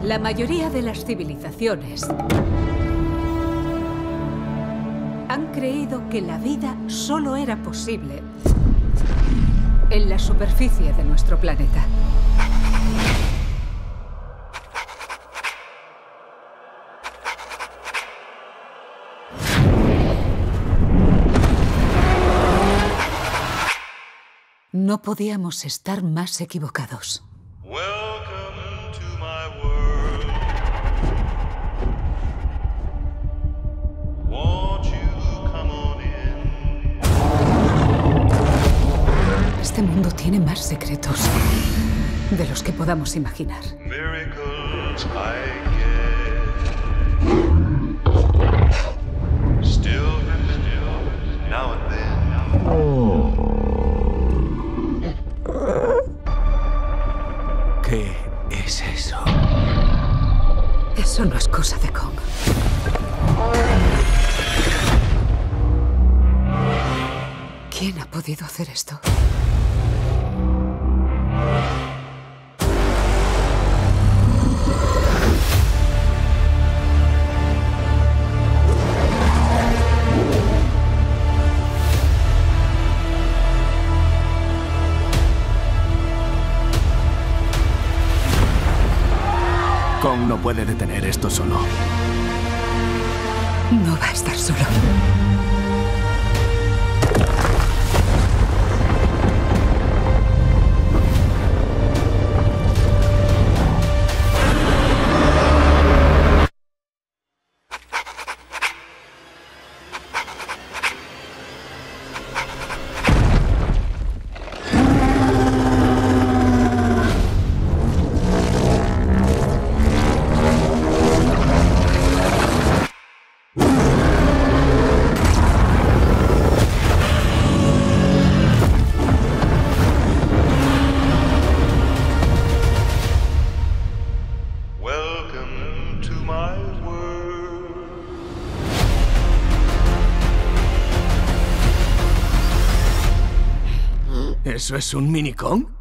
La mayoría de las civilizaciones han creído que la vida solo era posible en la superficie de nuestro planeta. No podíamos estar más equivocados. Welcome to my world. Won't you come on in? Este mundo tiene más secretos de los que podamos imaginar. Miracles I get. Still, now and then. ¿Qué es eso? Eso no es cosa de Kong. ¿Quién ha podido hacer esto? Kong no puede detener esto solo. No va a estar solo. Welcome to my world. ¿Eso es un mini Kong?